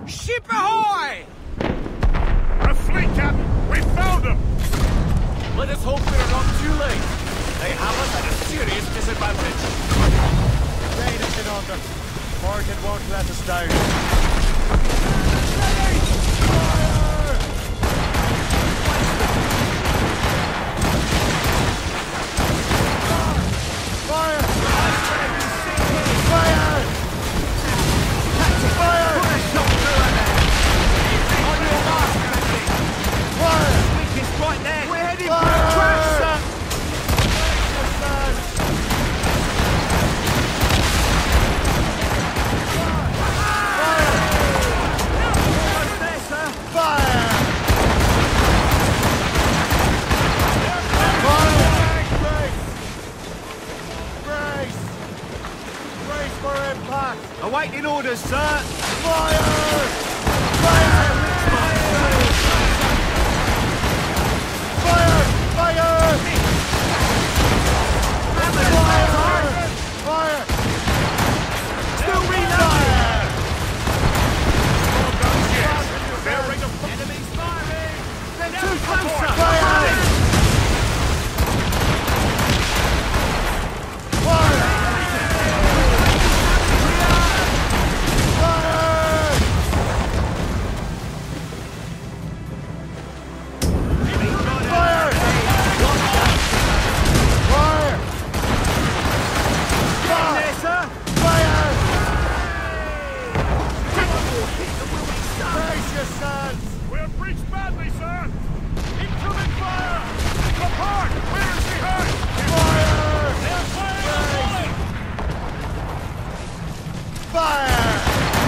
Ship ahoy! A fleet, Captain! We found them! Let us hope we're not too late. They have us at a serious disadvantage. Danish in on them. Morgan won't let us down. Fire! Fire! Fire! Put a shot through her there. On your mark, Captain. Fire! Weakest right there. We're heading for Fire! a crash, sir. Almost there, sir. Fire! Brace! Brace for impact! Awaiting orders, sir. Fire! Fire! Fire! Fire! Fire! Fire! Still reloading. Bearing a Enemies firing. They're too close, sir. Fire! Fire! Fire! Fire! There, sir. Fire! Brace yourselves! We're breached badly, sir! Incoming fire! Apart! Where is behind? Fire! They're firing! Fire!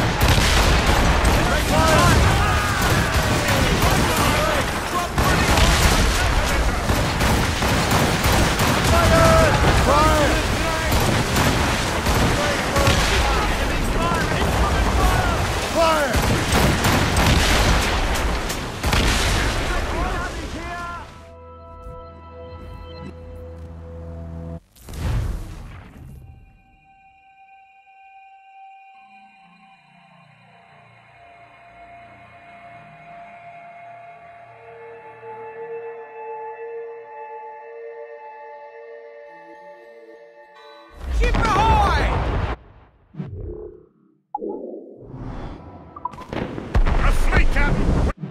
Fire! Ship ahoy! A fleet, Captain!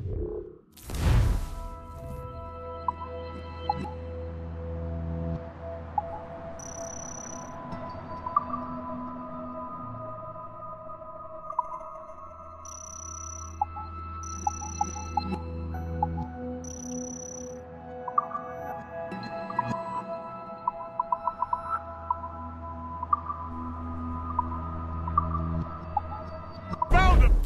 Found them!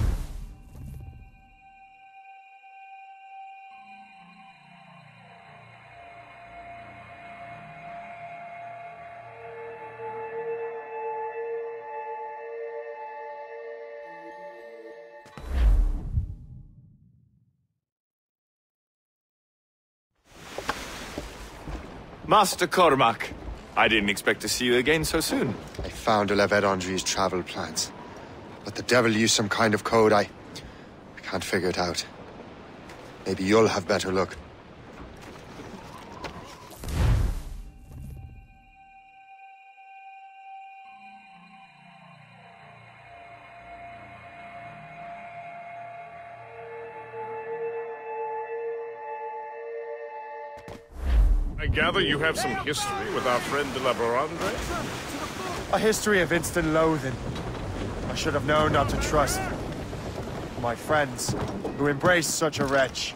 Master Cormac, I didn't expect to see you again so soon. I found Levet Andre's travel plans. But the devil used some kind of code. I can't figure it out. Maybe you'll have better luck. I gather you have some history with our friend de la Barandre? A history of instant loathing. I should have known not to trust my friends who embraced such a wretch.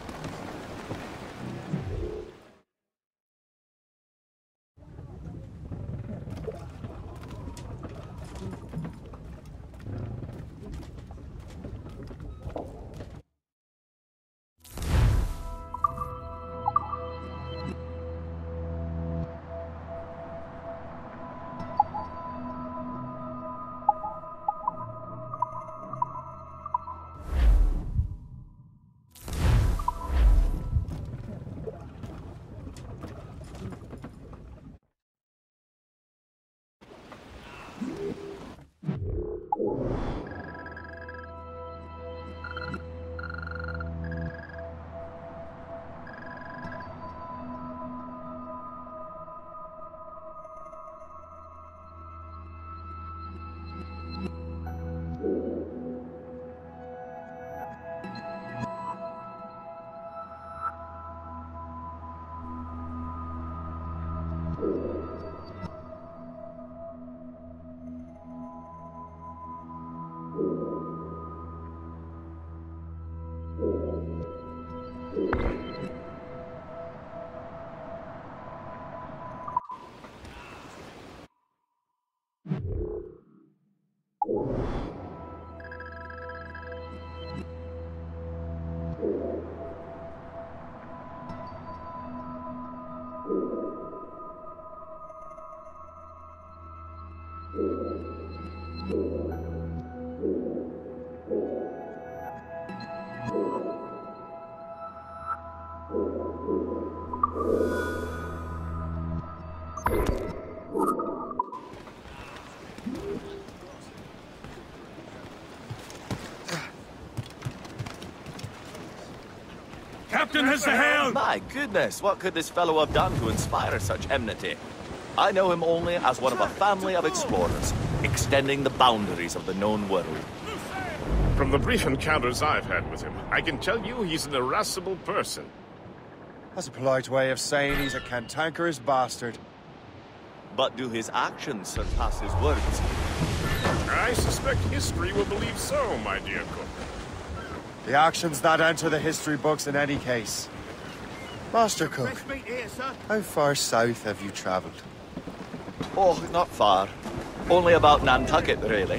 Captain has the helm! My goodness, what could this fellow have done to inspire such enmity? I know him only as one of a family of explorers, extending the boundaries of the known world. From the brief encounters I've had with him, I can tell you he's an irascible person. That's a polite way of saying he's a cantankerous bastard. But do his actions surpass his words? I suspect history will believe so, my dear cook. The actions that enter the history books in any case. Master Cook, how far south have you traveled? Oh, not far. Only about Nantucket, really.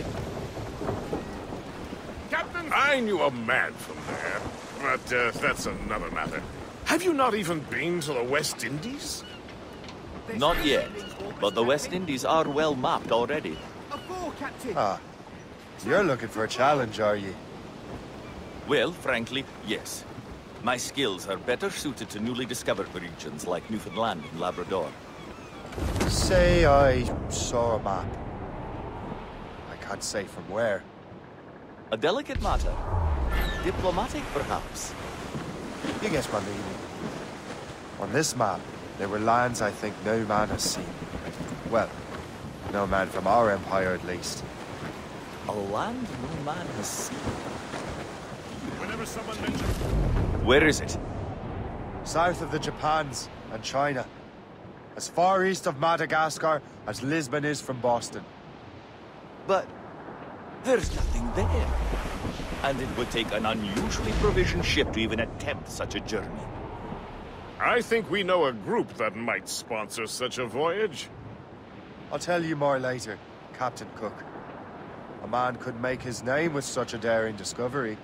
Captain, I knew a man from there, but that's another matter. Have you not even been to the West Indies? Not yet, but the West Indies are well mapped already. Ah, you're looking for a challenge, are you? Well, frankly, yes. My skills are better suited to newly discovered regions like Newfoundland and Labrador. Say I saw a map. I can't say from where. A delicate matter. Diplomatic, perhaps. You guess my meaning. On this map, there were lands I think no man has seen. Well, no man from our empire at least. A land no man has seen. Whenever someone mentions... Where is it? South of the Japans and China. As far east of Madagascar as Lisbon is from Boston. But there's nothing there. And it would take an unusually provisioned ship to even attempt such a journey. I think we know a group that might sponsor such a voyage. I'll tell you more later, Captain Cook. A man could make his name with such a daring discovery.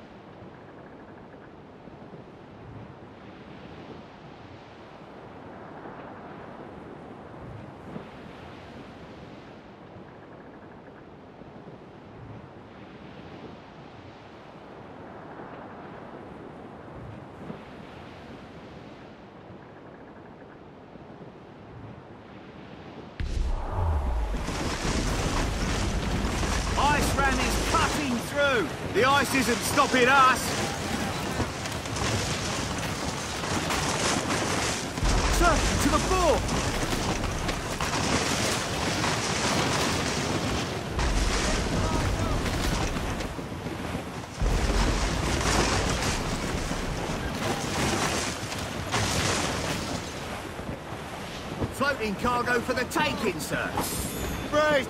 The ice isn't stopping us! Sir, to the fore! Floating cargo for the taking, sir! Right!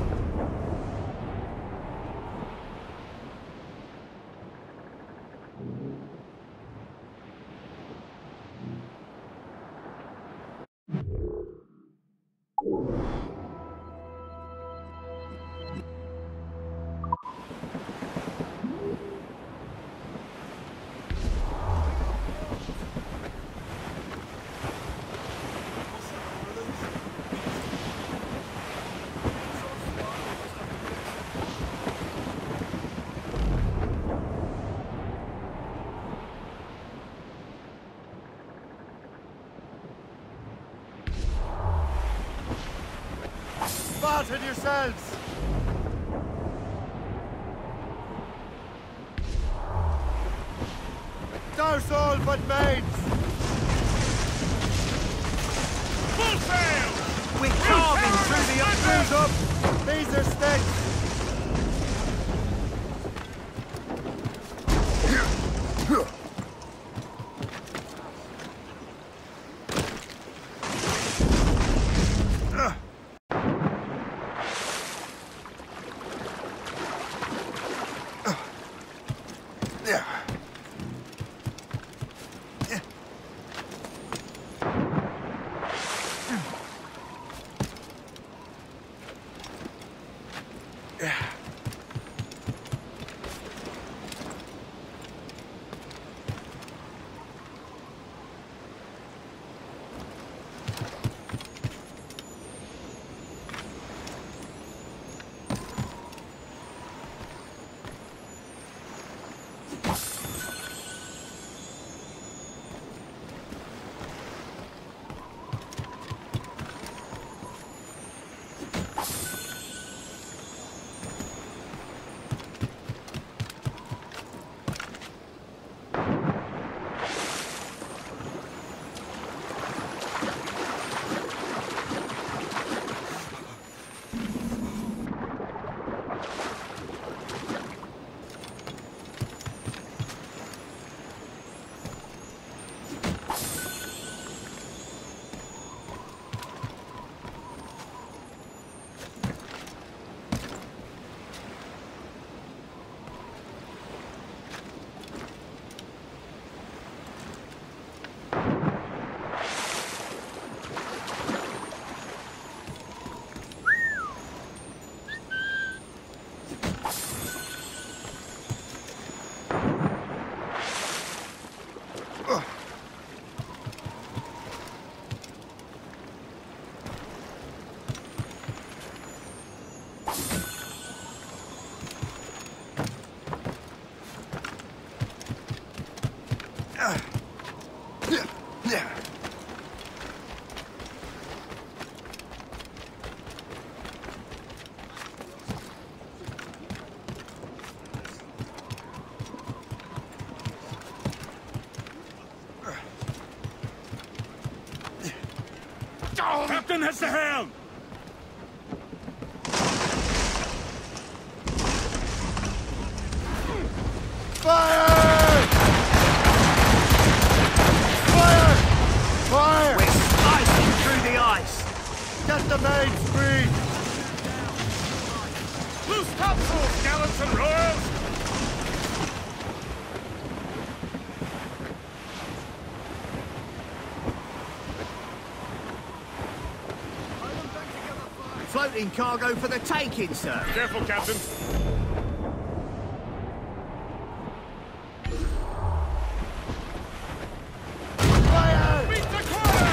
Spartan yourselves! Douse all but maids! Full sail! We're carving through the Cruise up! These are sticks! Captain has the helm! Fire! Fire! Fire! We're slicing through the ice. Get the mains free! Loose topsails, gallants and royals! Floating cargo for the taking, sir. Careful, Captain. Fire! Beat the corner!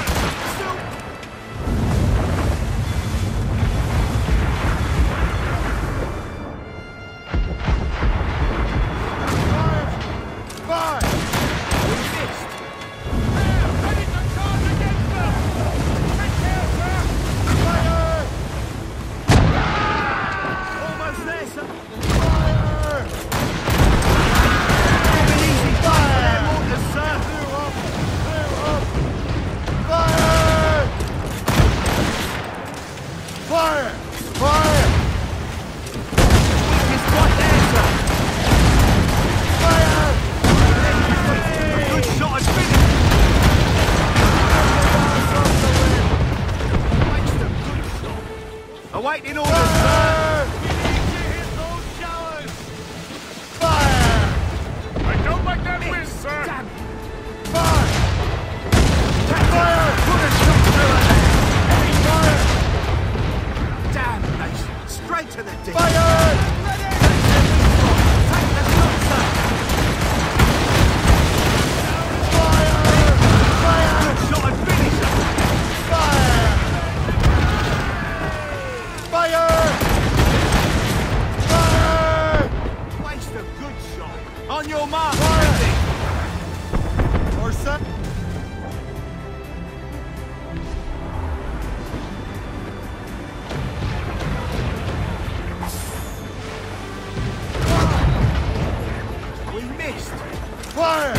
Fire! We missed. Ready to charge against them! Take care, sir! Fire! Almost there, sir. Fire! Have an easy fire there, mortars, sir. Fire! Fire! Fire! It's right there, sir. Fire! Good shot and finish. Makes them good shot. Awaiting orders, sir. Fire! I don't like that whiz, sir! Damn it. Fire! Fire! Put a shot through her there. Heavy Fire! damn nation. Straight to the deep. Fire! Take the shot, sir. Fire! Fire! Good shot and finish, sir. Fire! Fire! Fire! Waste a good shot. On your mark, Fire! ready. Or set. We missed. Fire!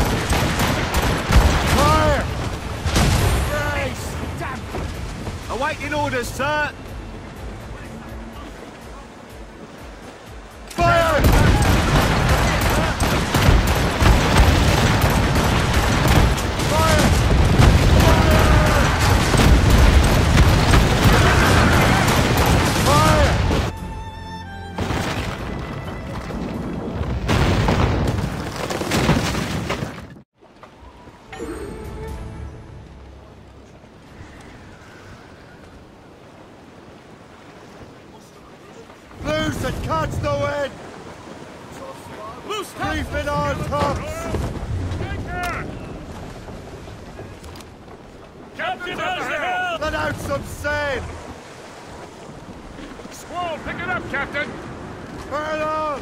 Fire! Brace. Damn. Awaiting orders, sir. Fire! Fire! Fire! Loose and catch the wind! Loose Reefing on tops! Take care! Captain has the helm! Let out some sail! Squall, pick it up, Captain! Burn on!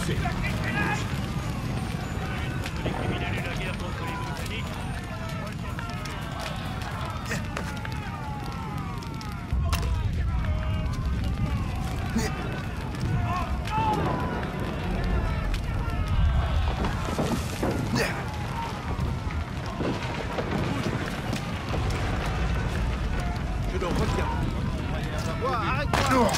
foncez. Je dois regarder. Arrête-toi!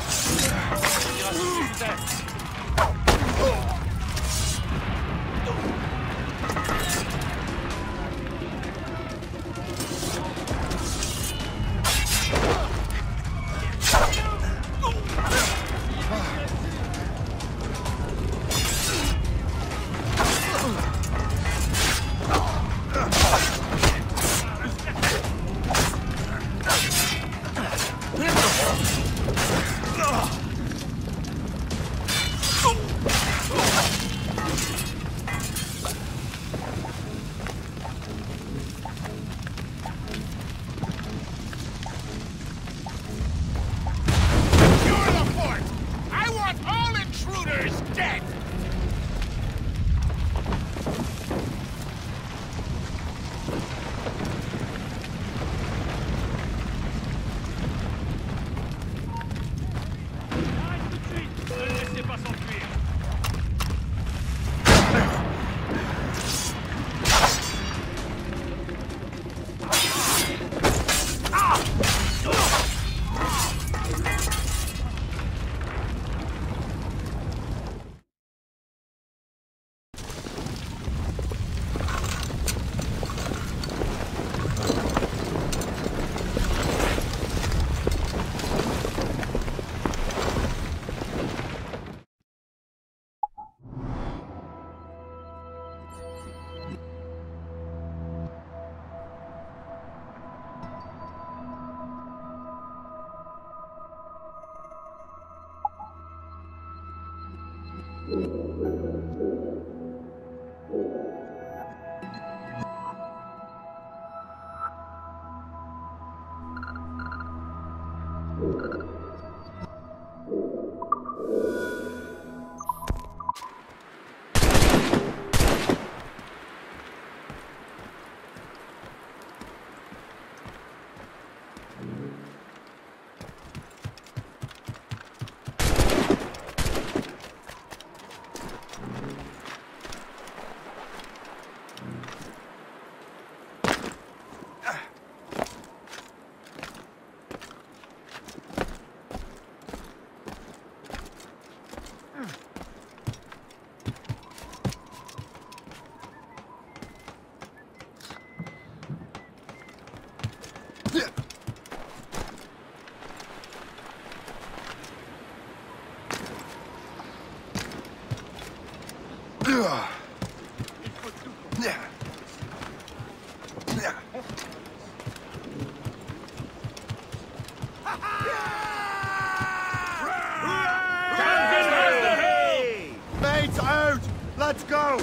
Mates out! Let's go!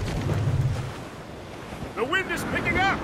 The wind is picking up!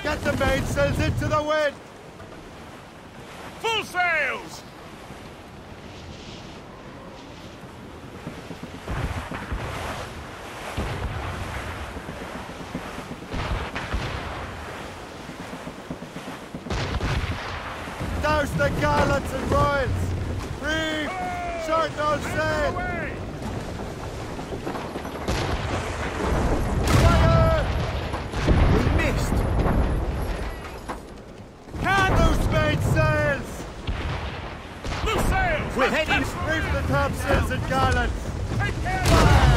Get the mainsails into the wind! Full sails! Douse the gallants and royals! Reef! Short no sail! Fire! We missed! Can loose mainsails! Loose sails! We're heading. Reef the topsails and gallants! Take care!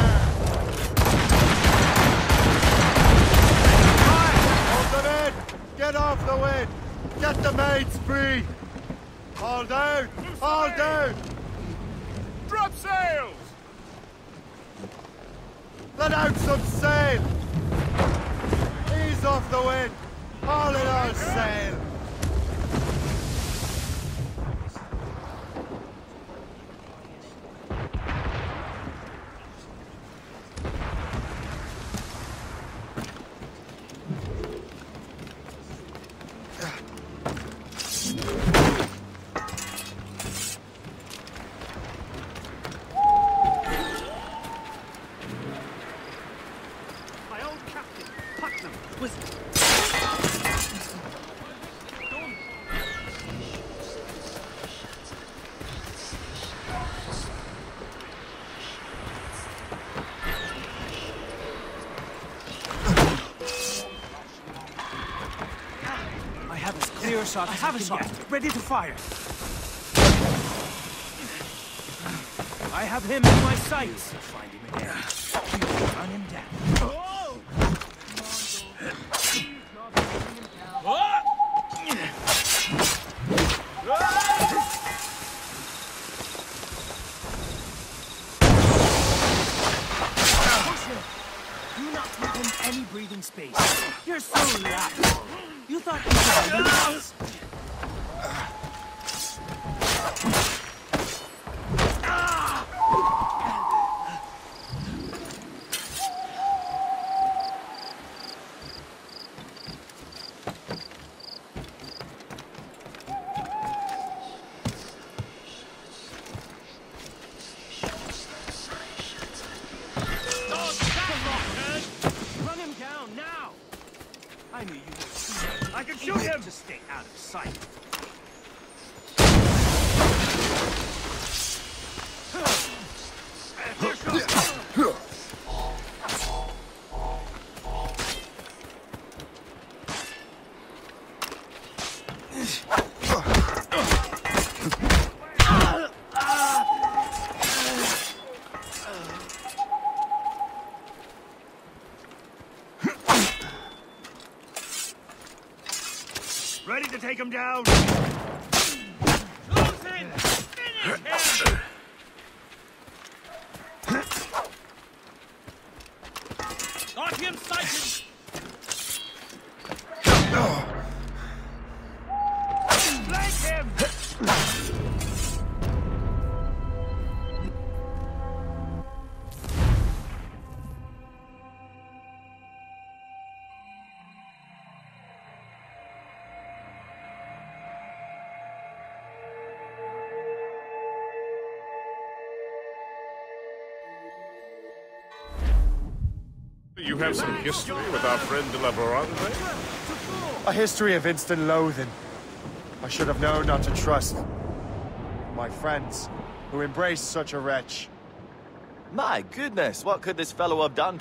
Hold them in! Get off the wind! Get the mains free! All down! All down! Drop sails! Let out some sail! Ease off the wind! All in all sail! My old captain, Putnam, was... I have as clear a shot as I can get. Ready to fire. I have him in my sights. Find him again. Run him down. Do not give him any breathing space. You're so loud. You thought you could beat us? Run him down now! I knew you would. I can shoot him! Just stay out of sight. Ready to take him down? Close in! Finish him! Got him sighted! Flank him! You have some history with our friend de la Verande? A history of instant loathing. I should have known not to trust my friends who embraced such a wretch. My goodness, what could this fellow have done?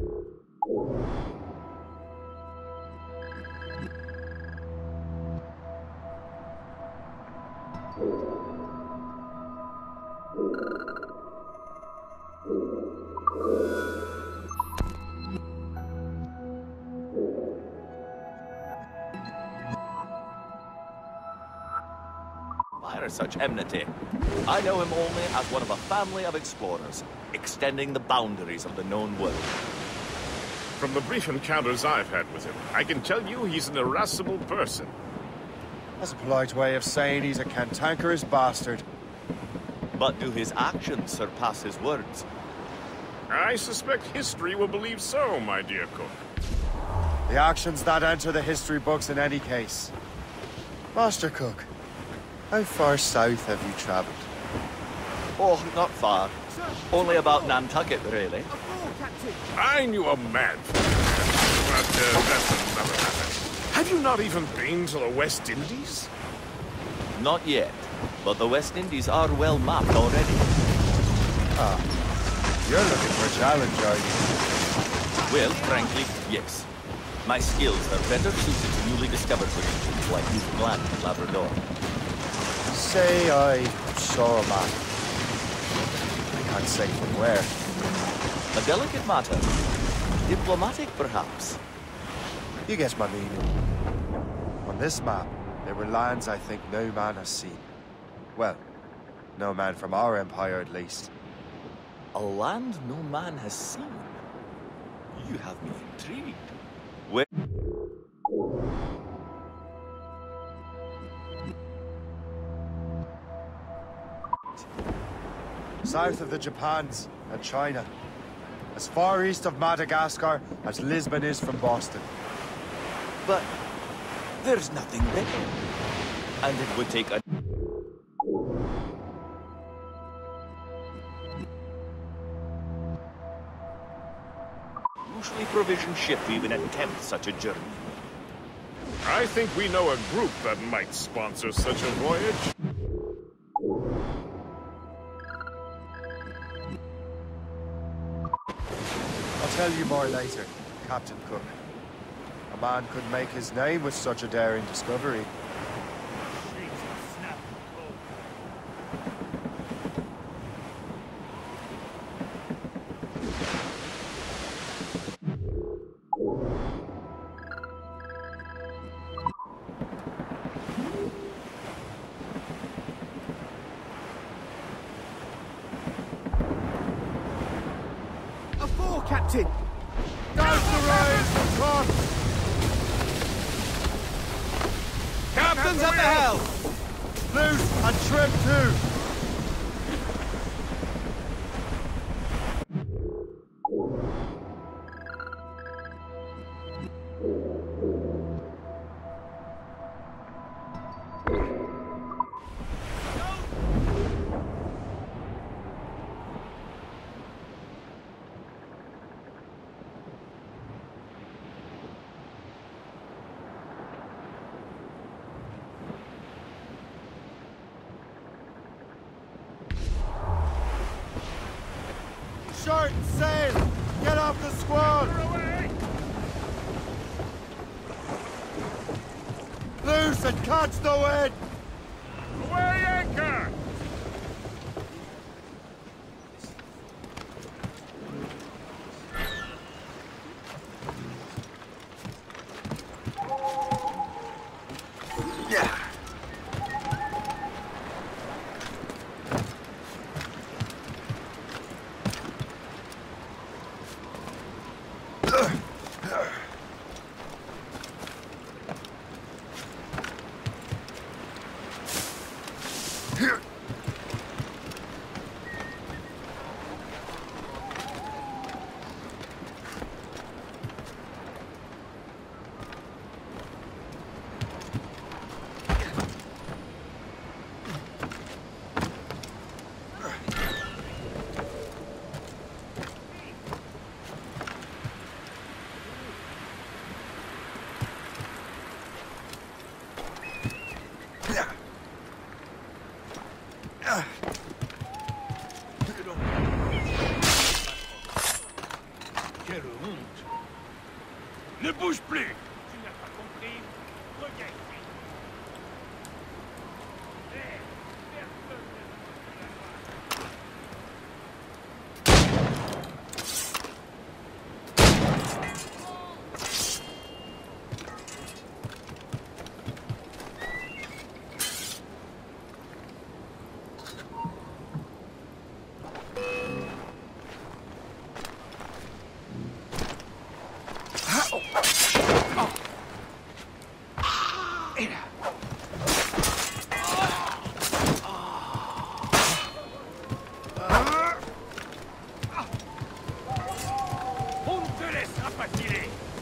Inspire such enmity. I know him only as one of a family of explorers, extending the boundaries of the known world. From the brief encounters I've had with him, I can tell you he's an irascible person. That's a polite way of saying he's a cantankerous bastard. But do his actions surpass his words? I suspect history will believe so, my dear cook. The actions that enter the history books in any case. Master Cook, how far south have you traveled? Oh, not far. Only about Nantucket, really. A fool, Captain! I knew a man from there, but that's another matter. Have you not even been to the West Indies? Not yet, but the West Indies are well mapped already. Ah, you're looking for a challenge, are you? Well, frankly, yes. My skills are better suited to newly discovered regions like Newfoundland and Labrador. Say I saw a map. I can't say from where. A delicate matter. Diplomatic, perhaps. You guess my meaning. On this map, there were lands I think no man has seen. Well, no man from our empire at least. A land no man has seen. You have me intrigued. Where? South of the Japans and China. As far east of Madagascar as Lisbon is from Boston. But there's nothing there. And it would take a... usually provisioned ship to even attempt such a journey. I think we know a group that might sponsor such a voyage. I'll tell you more later, Captain Cook. A man could make his name with such a daring discovery. A fool, Captain! Down the rails, Cook! Captain's at the helm! Loose and trim too! Short sail! Get off the squad! Loose and catch the wind! Away anchor! Quelle honte! Ne bouge plus! Tu n'as pas compris? Regarde ici!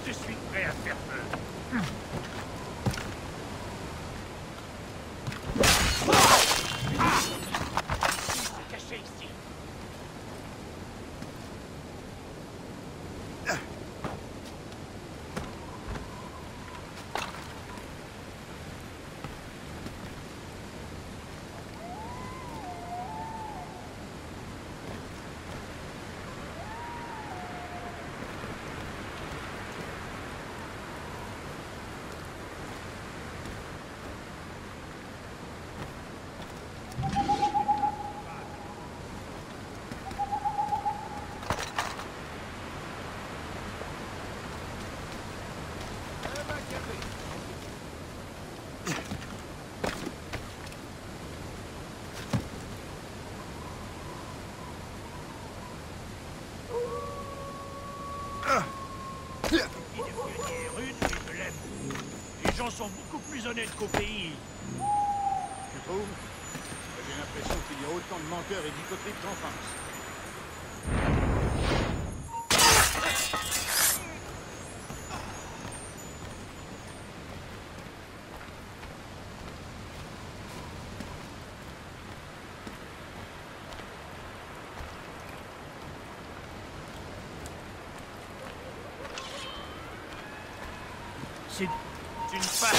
Je suis prêt à faire feu. Se cacher ici. Les gens sont beaucoup plus honnêtes qu'au pays. Tu trouves? J'ai l'impression qu'il y a autant de menteurs et d'hypocrites qu'en France. C'est une face.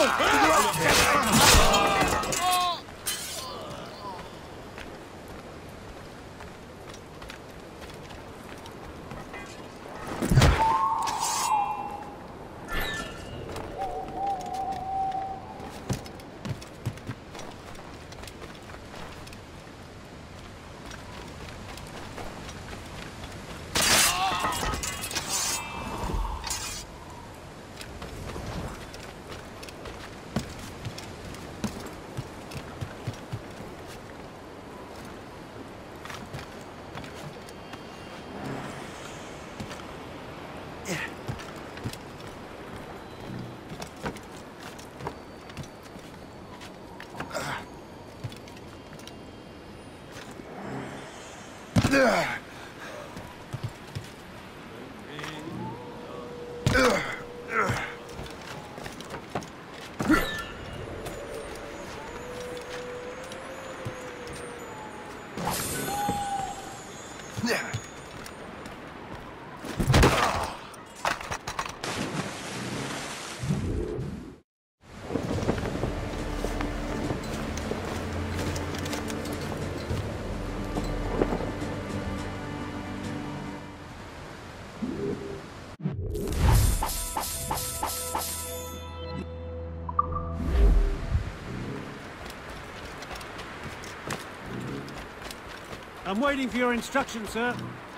I'm waiting for your instructions, sir.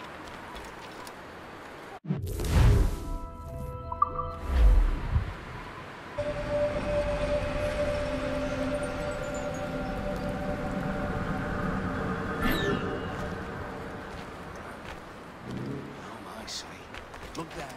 Look that.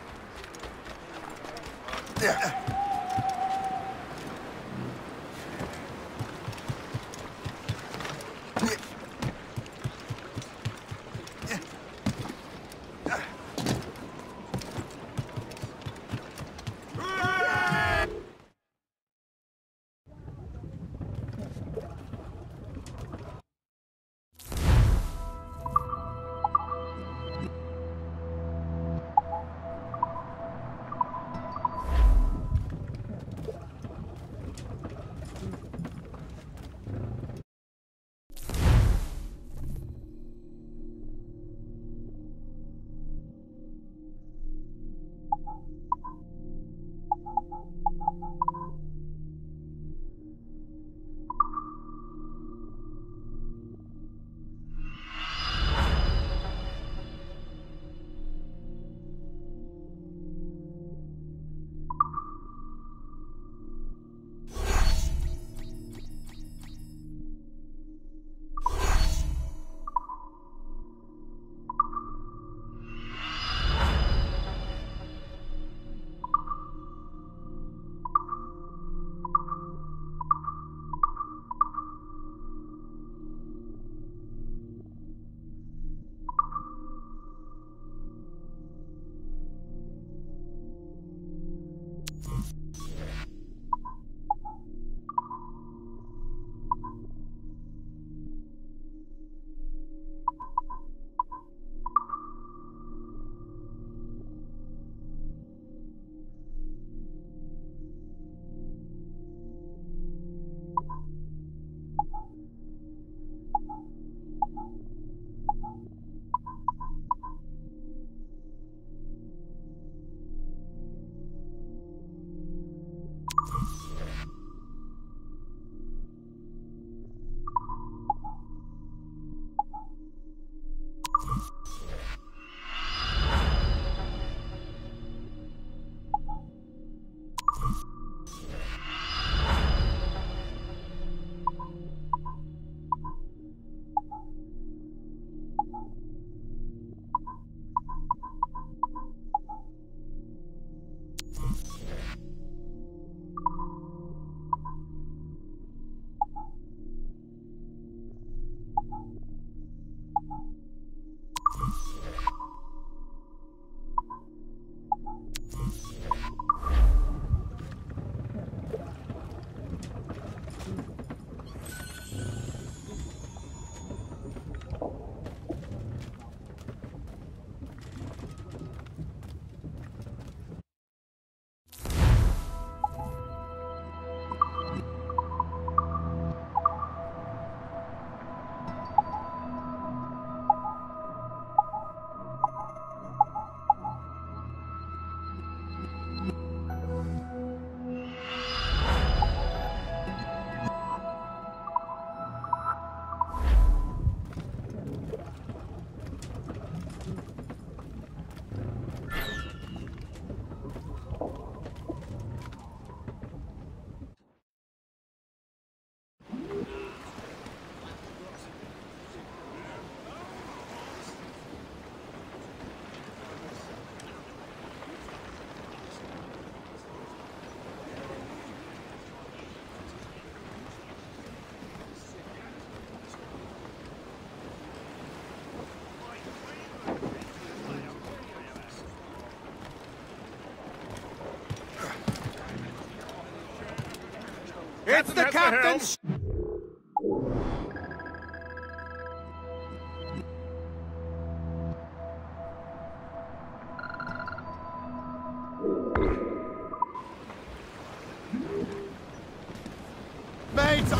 It's the captain's... Mates,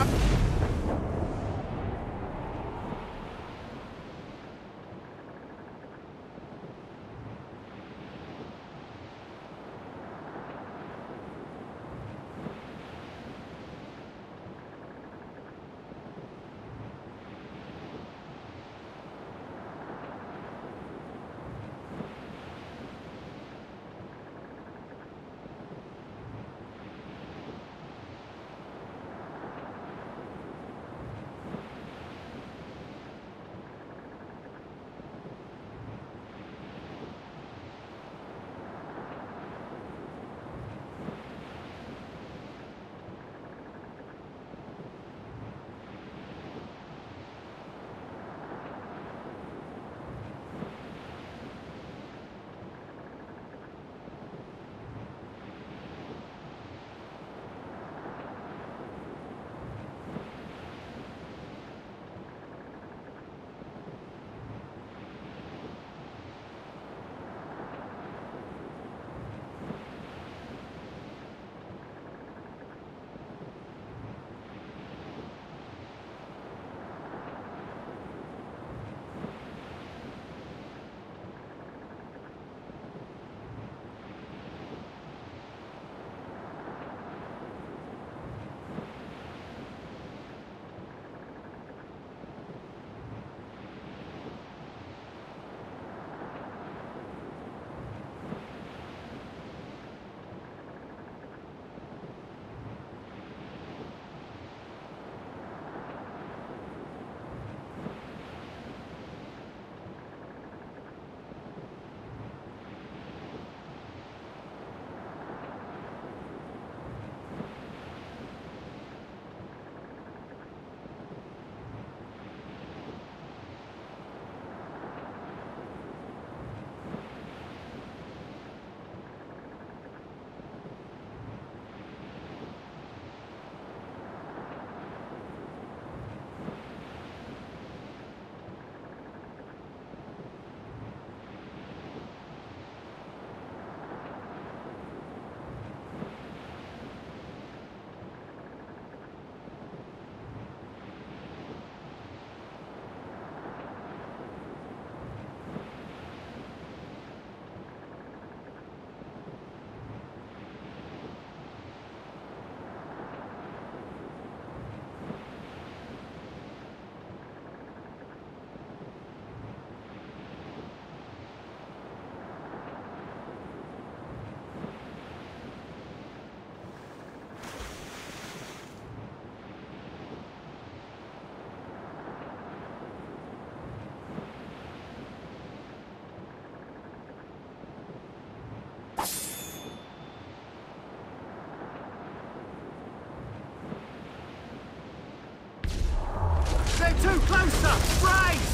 They're too closer! Brace!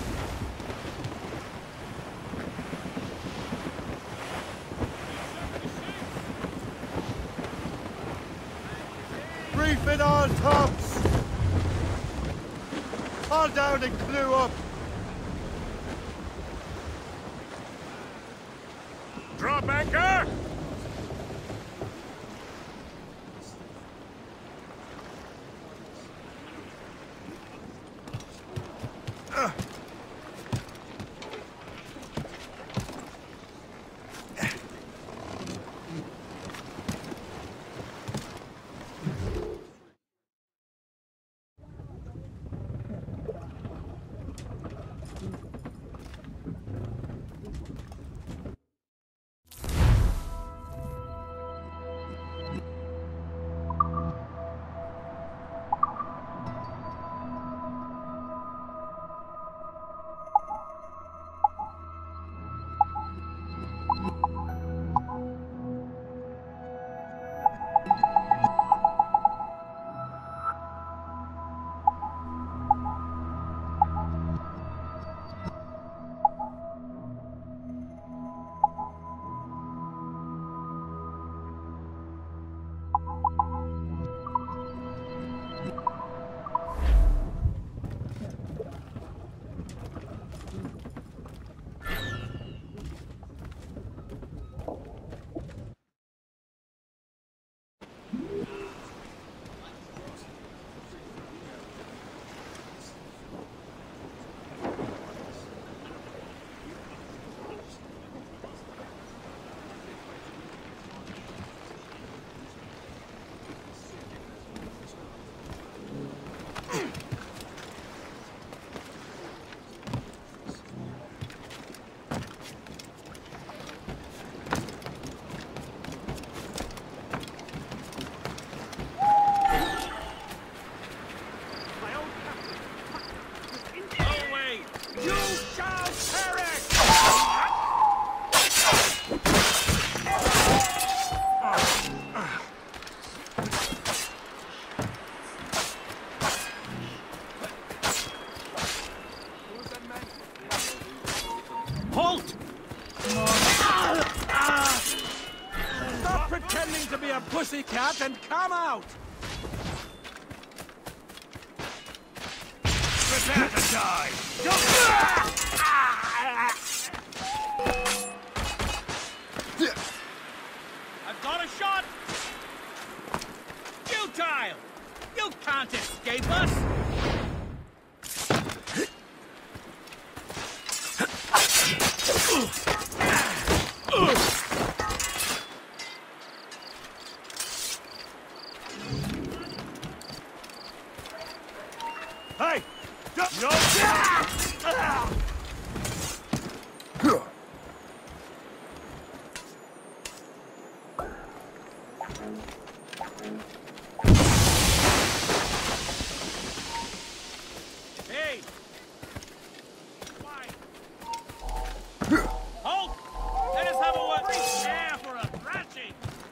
reef it all tops! Haul down and clew up! Drop anchor! pretending to be a pussycat and come out! Prepare to die! I've got a shot! Futile! You can't escape us! Hey! No! Hey! Why? Halt! Let us have a word. Prepare for a thrashing!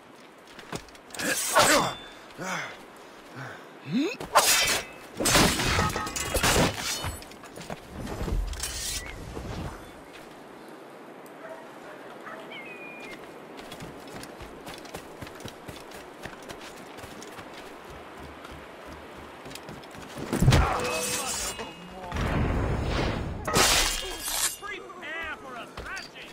Prepare for a thrashing!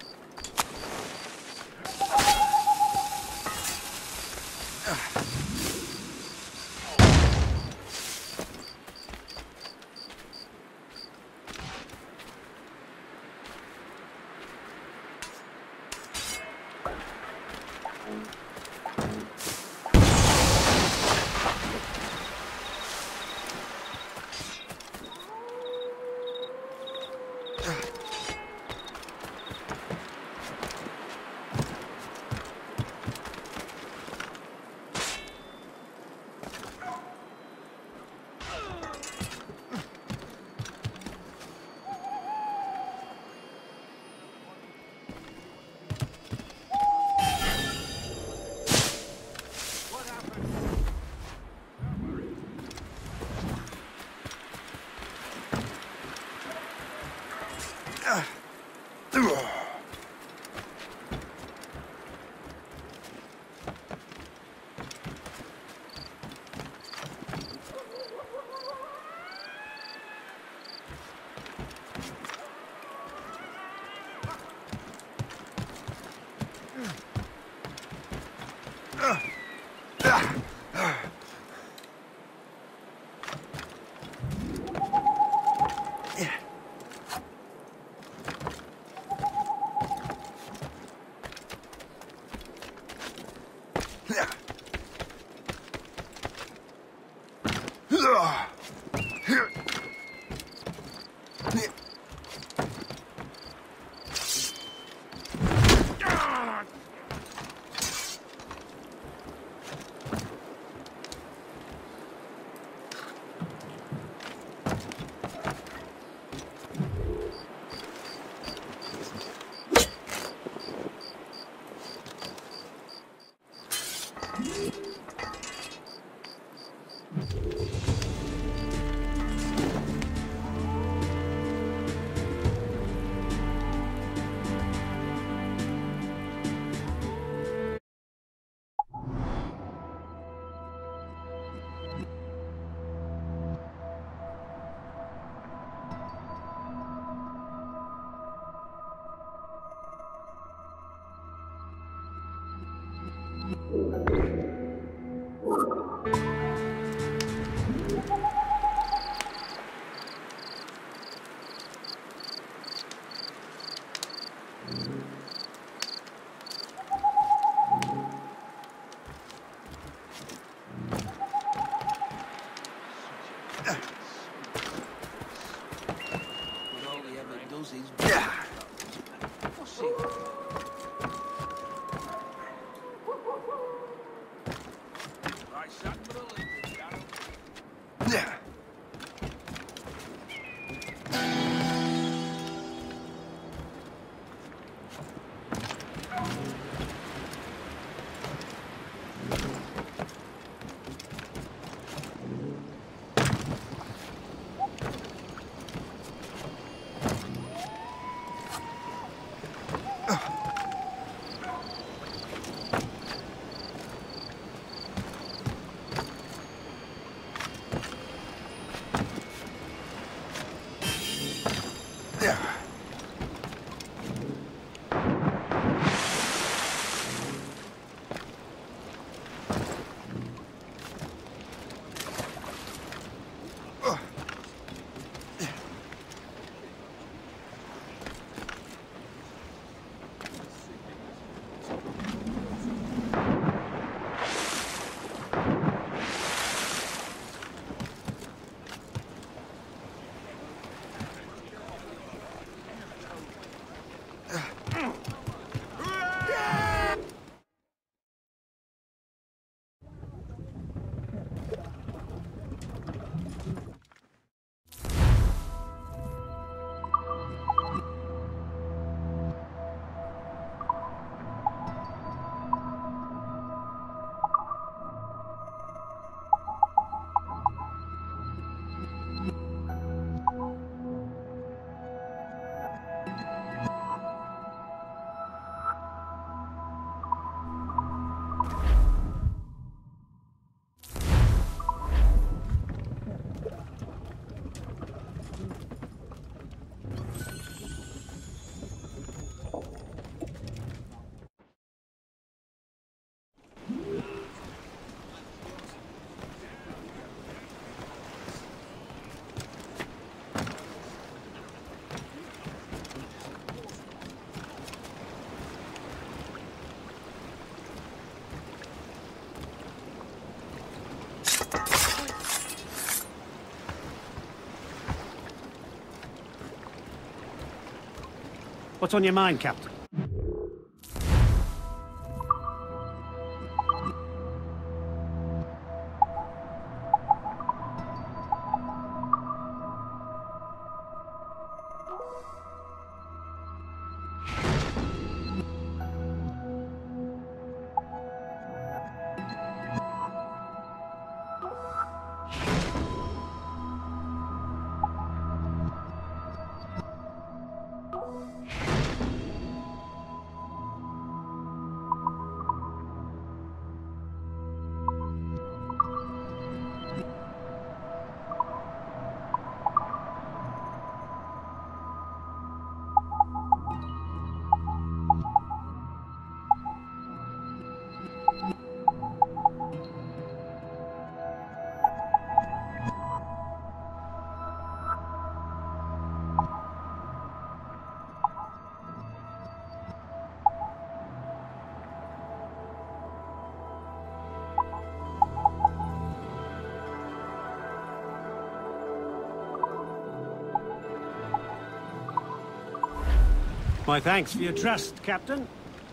What's on your mind, Captain? My thanks for your trust, Captain.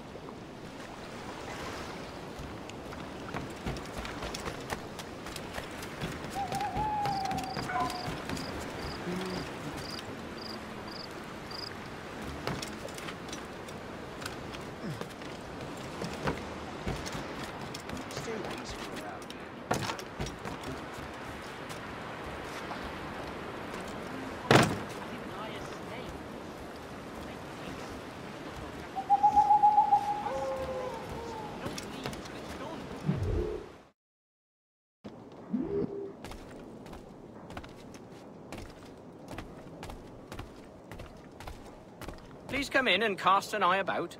Please come in and cast an eye about.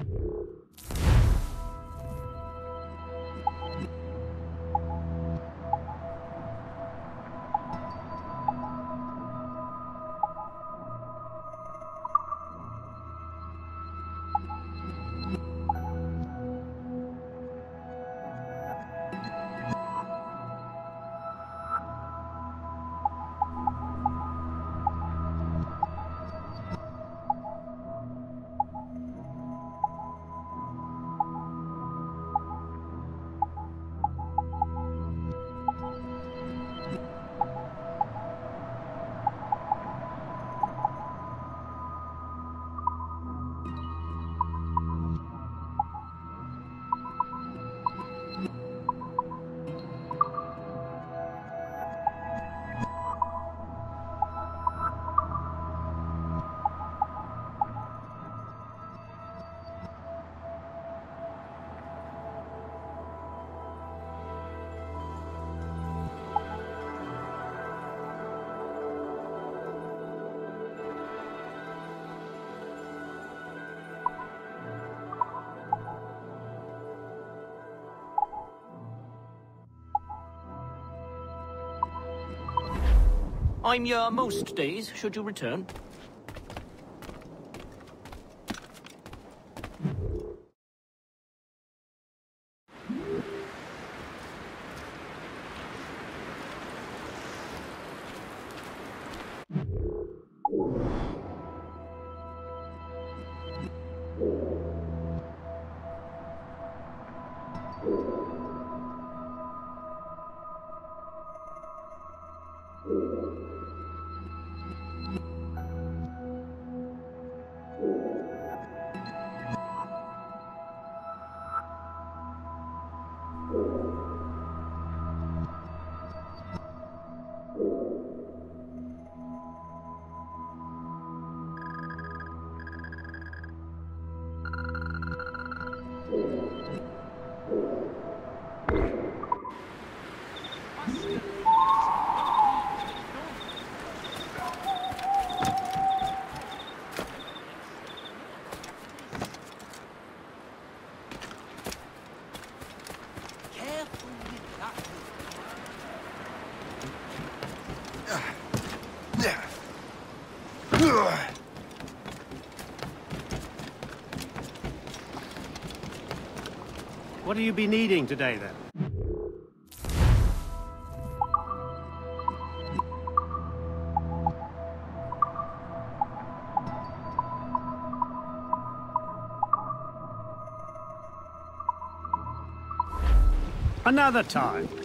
I'm here most days, should you return. What will you be needing today, then? Another time.